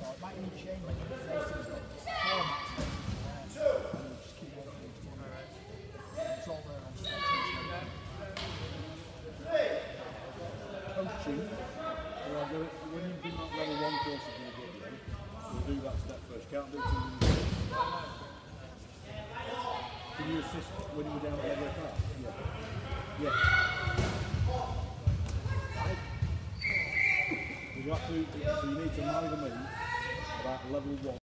So it might need changing the faces, but formats and just keep on things to it's all there on spreadsheets. Coaching, when you do that level 1 course is going to get you, you'll do that step first. Can't do two. Can you assist when you're down at level 5? Yeah. Yeah. Right. You have to, so you need to marry them in about level 1.